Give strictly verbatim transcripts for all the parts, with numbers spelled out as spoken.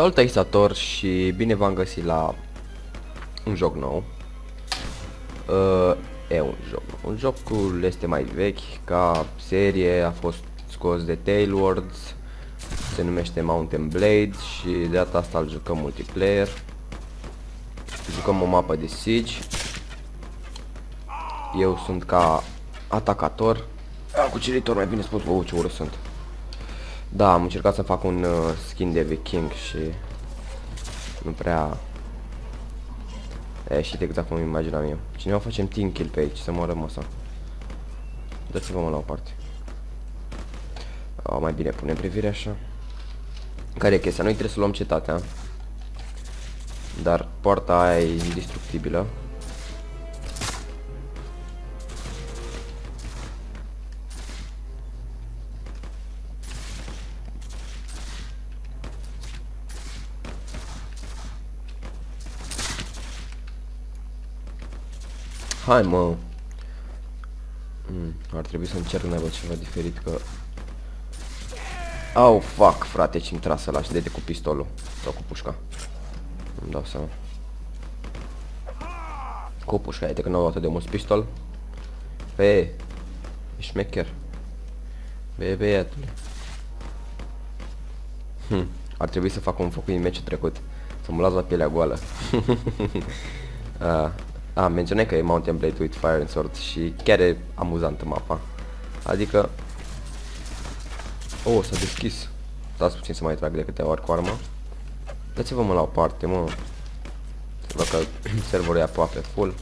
Salutări și bine v-am găsit la un joc nou. Uh, e un joc nou. Un jocul este mai vechi ca serie, a fost scos de Tailwords, se numește Mount and Blade și de data asta îl jucăm multiplayer. Jucăm o mapă de Siege. Eu sunt ca atacator. Cuceritor, mai bine spus, bă, ce urât sunt. Da, am încercat să fac un uh, skin de viking și nu prea e ieșit exact cum imaginam eu. Cineva facem team kill pe aici, să morăm asta. Dați-vă mă la o parte. O, mai bine punem privire așa. Care e chestia? Noi trebuie să luăm cetatea, dar poarta aia e indestructibilă. Hai mă. Mm, ar trebui să încerc naiba ceva diferit că... Au, oh, fuck, frate, ce-mi trasă ăla și de cu pistolul sau cu pușca. Îmi dau seama. Cu pușca, uite că n-au atât de mulți pistol. Pe, e șmecher. Be, băiatule. Hm, ar trebui să fac un focui în meciul trecut. Să mă las la pielea goală. uh. A, ah, menționai că e Mount and Blade with Fire and Sword și chiar e amuzantă mapa. Adică... Oh, s-a deschis. Stați puțin să mai trag de câteva ori cu arma. Dați-vă mă la o parte, mă. Să văd că serverul e aproape full.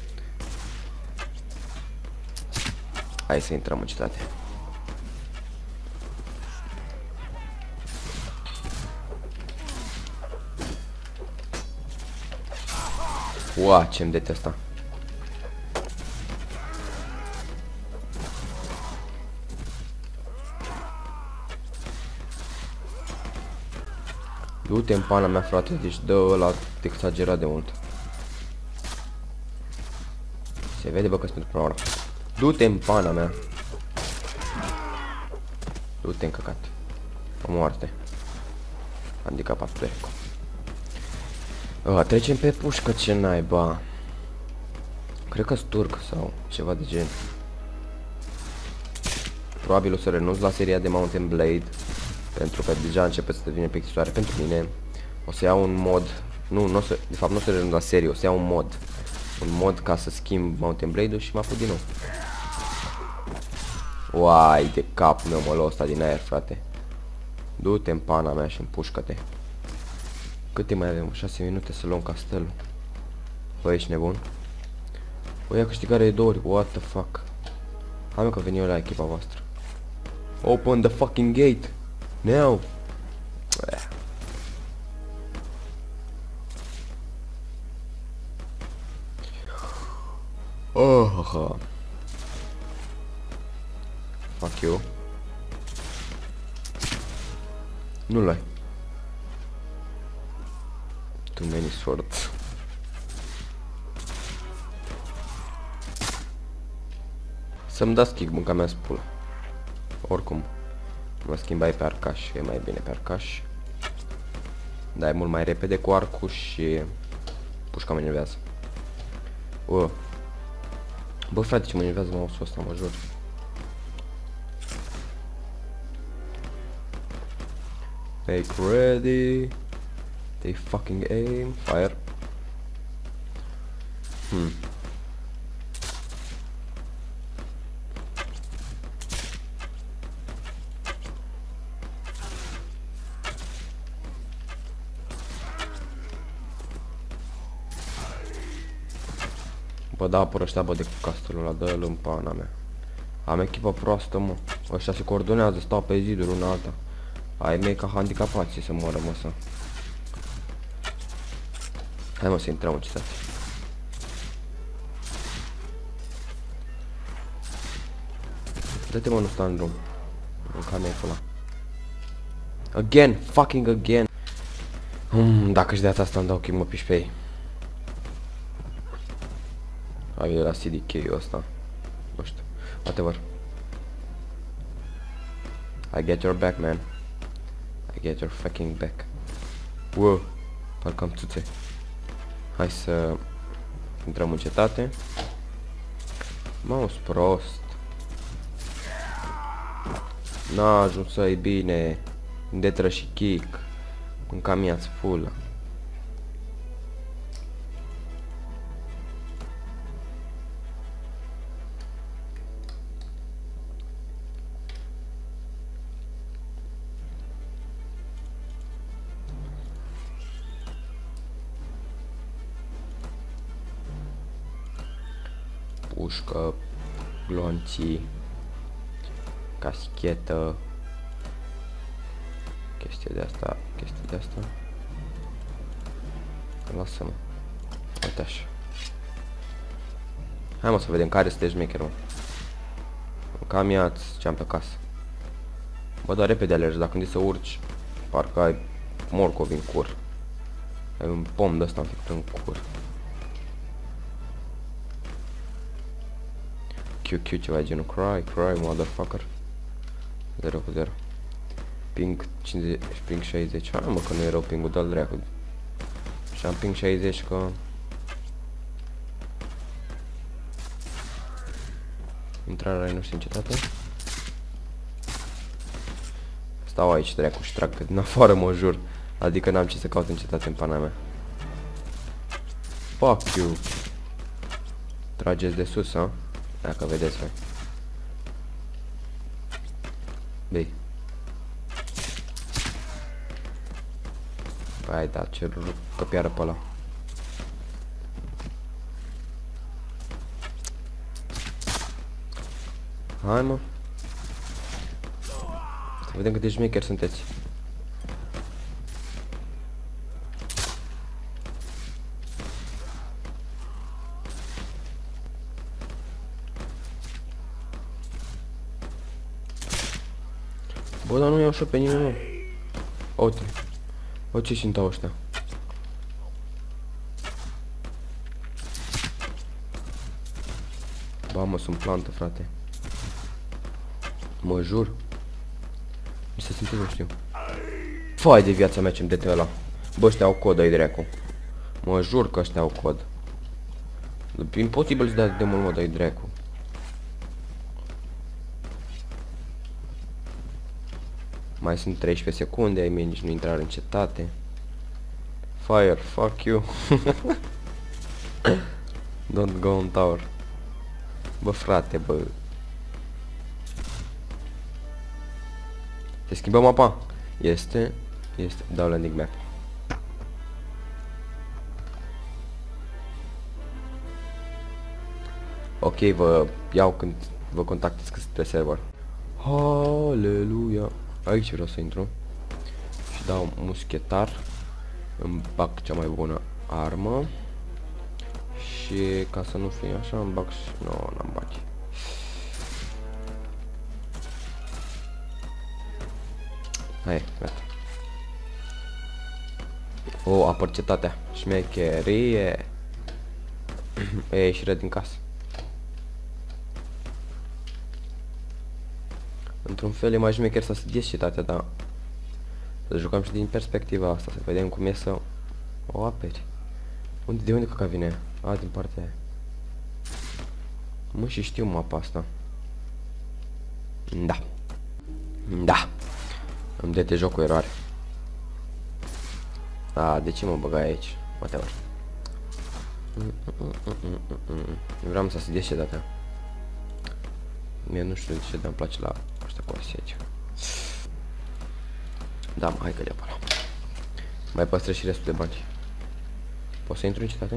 Hai să intrăm în cetate. Ua, ce-mi detesta. Du-te în pana mea, frate, deci dă ăla exagerat de mult. Se vede, bă, că sunt pentru prima oară. Du-te în pana mea. Du-te în căcat. O moarte. Handicapat pleco. Uh, trecem pe pușcă, ce naiba. Cred că-s turc sau ceva de gen. Probabil o să renunț la seria de Mount and Blade, pentru că deja începe să devină plictisitoare pentru mine. O să iau un mod. Nu, nu o să, de fapt nu o să renunț la serie, o să iau un mod. Un mod ca să schimb Mount and Blade-ul și mă apuc din nou. Uai, de capul meu mă lua ăsta din aer, frate. Du-te în pana mea și împușcă-te. Câte mai avem? șase minute să luăm castelul. Bă, ești nebun? Bă, ia câștigare de două ori. What the fuck? Hai mă că veni eu la echipa voastră. Open the fucking gate. Now. Eh. Oh, oh, oh. Fuck you. Nu l-ai. Too many swords. Să-mi dați kick, mânca mea spulă. Oricum mă schimbai pe arcaș, e mai bine pe arcaș. Dar e mult mai repede cu arcul și pușca mă enervează. uh. Bă, frate, ce mă enervează mouse-ul ăsta, mă jur. Make ready. They fucking aim. Fire. Hmm. Bă, da, apără ăștia, bă, de castelul ăla, dă-l în pana mea. Am echipă proastă, mă. Ăștia se coordonează, stau pe ziduri una alta. Ai mei ca handicapații să moară, mă, să. Hai mă să intrăm în cetate. Dă-te mă, nu sta în drum. În care e ăla. Again, fucking again. Hmm, dacă și de data asta îmi dau kick, mă piși pe ei. Hai de la C D K-ul ăsta. Nu știu, whatever. I get your back, man. I get your fucking back. Wow, parcă am țuțe. Hai să intrăm în cetate. Mouse prost. N-a ajuns să-i bine. Detră și kick. Încă mi-ați full. Pușcă, glonții, caschetă, chestie de asta, chestie de asta. Lasă-mă. Uite așa. Hai mă să vedem care este șmecherul. Cam ia-ți ce-am pe casă. Bă, dar repede alergi, dacă când să urci, parcă ai morcovi în cur. Ai un pom de ăsta înfipt în cur. Q Q ceva genul cry, cry, motherfucker. zero cu zero. Ping cincizeci, ping șaizeci. Hai mă că nu e rău ping-ul, dă-l dracu. Și am ping șaizeci că... Intrarea ai noștri în cetate. Stau aici dracu și trag pe din afară, mă jur. Adică n-am ce să caut în cetate în pana mea. Fuck you. Trageți de sus, ha? Dacă vedeți, voi. Băi. Hai, da, ce căpiară pe ăla. Hai, mă. Să vedem câte șmecheri sunteți. Bă, dar nu iau și pe nimeni, mă. Uite. Bă, ce sunt ăștia? Ba, mă, sunt plantă, frate. Mă jur. Mi se simte, nu știu. Fai de viața mea ce-mi dete ăla. Bă, ăștia au cod, ai dracu. Mă jur că ăștia au cod. Imposibil să dea de mult, mă, dai dracu. Mai sunt treisprezece secunde, ai mie nici nu intrare în cetate. Fire, fuck you. Don't go on tower. Bă, frate, bă. Se schimbă mapa? Este, este, dau landing map. Ok, vă iau când vă contactez spre server. Haleluia. Aici vreau să intru. Și dau muschetar. Îmi bag cea mai bună armă. Și ca să nu fie așa, îmi bag și... Nu, no, n-am bagi. Hai, gata. O, apăr cetatea. Șmecherie. E ieșire din casă. Într-un fel e mai șmecher să studiezi cetatea, dar să jucăm și din perspectiva asta, să vedem cum e să o aperi. Unde, de unde caca vine? A, din partea aia. Mă, și știu mapa asta. Da. Da. Îmi dete joc cu eroare. A, de ce mă băgai aici? Whatever. Vreau să studiez cetatea. Mie nu știu de ce, dar îmi place la asta cu astea aici. Da, mă, hai că le-a părat. Mai păstrez și restul de bani. Poți să intru în cetate?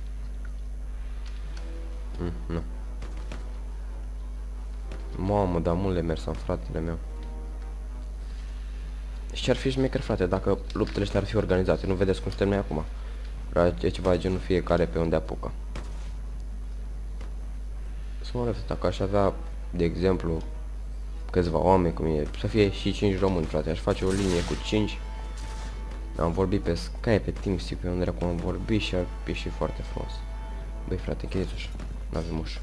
Mm, nu. Mamă, dar mult le mers am, fratele meu. Și ce ar fi șmecher, frate, dacă luptele astea ar fi organizate? Nu vedeți cum suntem noi acum? E ceva genul fiecare pe unde apucă. Să mă arăt, dacă aș avea, de exemplu, câțiva oameni cum e, să fie și cinci români, frate, aș face o linie cu cinci. Am vorbit pe Skype, pe TeamSpeak, pe unde acum am vorbit și ar fi foarte frumos. Băi, frate, închideți ușa, n-avem ușă.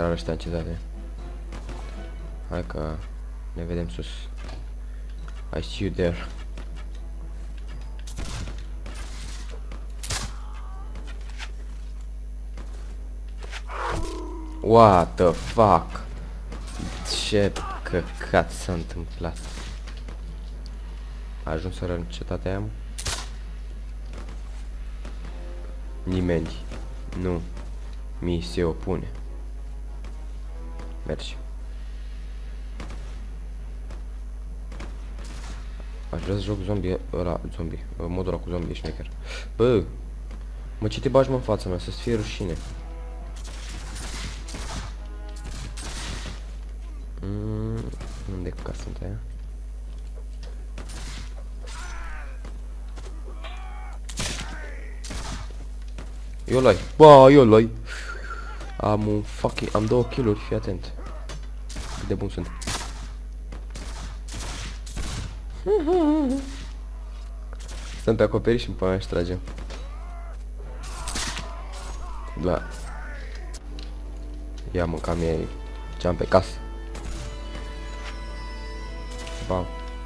intrat ăștia în cetate. Hai că ne vedem sus. I see you there. What the fuck? Ce căcat s-a întâmplat? A ajuns să în cetatea aia? Nimeni nu mi se opune. Mergi. Aș vrea să joc zombie ăla, zombie, modul ăla cu zombie șmecher. Bă, mă, ce te bagi mă în fața mea, să-ți fie rușine. Mm, unde ca sunt aia? Eu l-ai, ba, eu l-ai. Am un fucking, am două kill-uri, fii atent. Cât de bun sunt. Stăm pe acoperiș și pe aia și tragem. Da. Ia mâncam ei ce-am pe casă. Bam.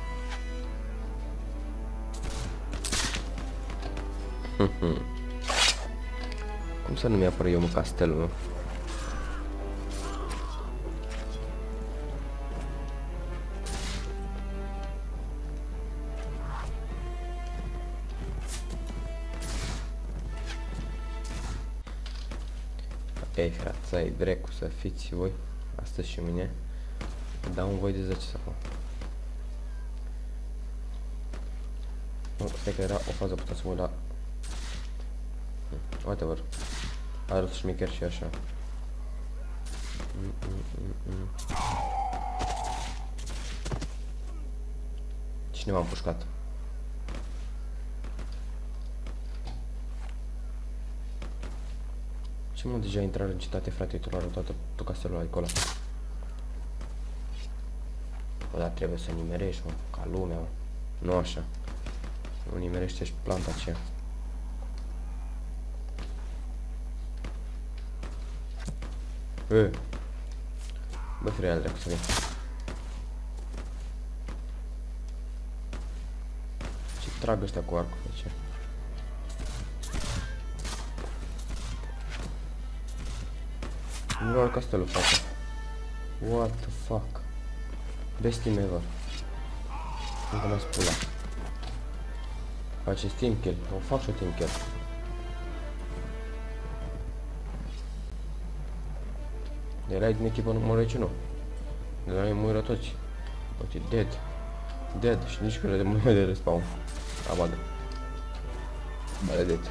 Cum să nu mi-apără eu mă castelul meu? Ei, frate, ai drecu să fiți voi astăzi și mâine. Dau un voi de zece să fac. Nu, stai că era o fază, putea să mă la... Whatever. Arăt șmecher și așa. Mm, mm, mm, mm. Cine m-a împușcat? Ce mă, deja intrat în cetate, frate, tu l-a arătat tot castelul acolo. Bă, dar trebuie să nimerești, mă, ca lumea, mă. Nu așa. Nu nimerește și planta aceea. E. Bă, freia dracu să vin. Ce trag ăștia cu arcul, de ce? Nu vreau castelul, frate. What the fuck? Best team ever. Încă m-a spula. Faceți team kill. O fac și o team kill. Erai din echipă numărul ce nu. De la noi muiră toți. Uite, dead. Dead. Și nici când de mult de respawn. Amadă. Bale dead.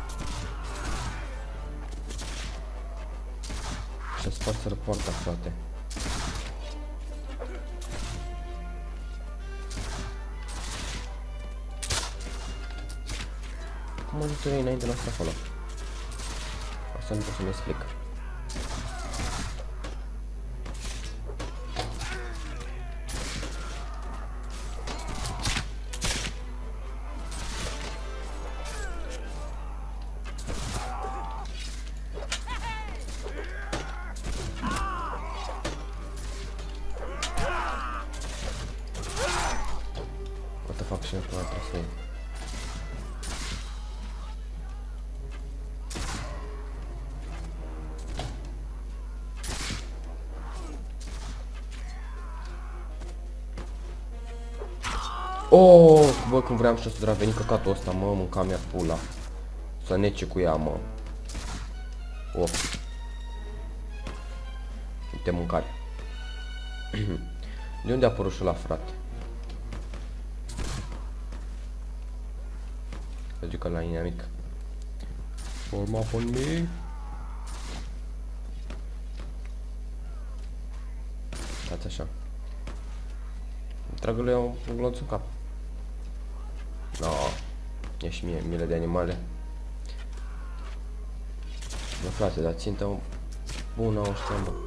Și-a sparseră poarta, frate. Cum a zis-o ei înainte noastră acolo? Asta nu pot să-mi explic. What the fuck, și nu știu mai trebuie să iei. Oh, bă, când vreau și să veni căcatul ăsta, mă, mânca mea pula. Să nece cu ea, mă. Of. Uite mâncare. De unde a apărut și ăla, frate? Să zic că la inamic. Forma on me. Stați așa. Tragă lui un glonț în cap. No, e și mie milă de animale. Bă, frate, dar țintă bună ăștia, bă.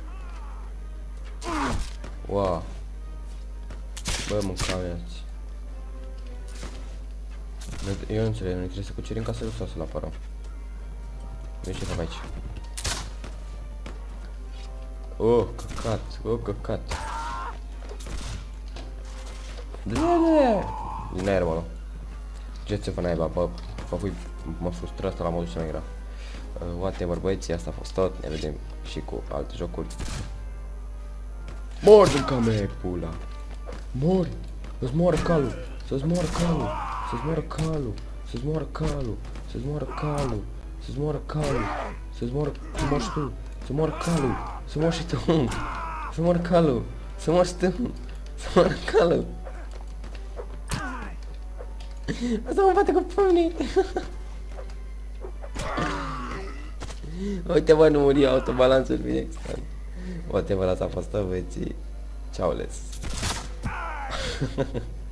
Wow. Bă, mâncați. Eu nu înțeleg, noi trebuie să cucerim casele sau să-l apărăm? Nu știu ce fac aici. Oh, căcat, oh, căcat. Dă-le! Din aer, mă, nu. Ce ți-o fă naiba, bă, bă, fui, mă frustră asta la modul cel mai grav. Uh, whatever, băieții, asta a fost tot, ne vedem și cu alte jocuri. Mor din camere, pula! Mori! Să-ți moară calul! Să-ți moară calul! Să-ți moară calul! Să-ți moară calul! Să-ți moară calul! Să-ți moară calul! Să-ți moară... Să mori și tu! Să moară calul! Să mori și tu! Să moară calul! Să mori și tu! Să moară calul! Asta mă bate cu pumnii! Uite, bă, nu muri autobalanțul bine extrem. Uite, bă, asta a fost, băieții. Ciao, les.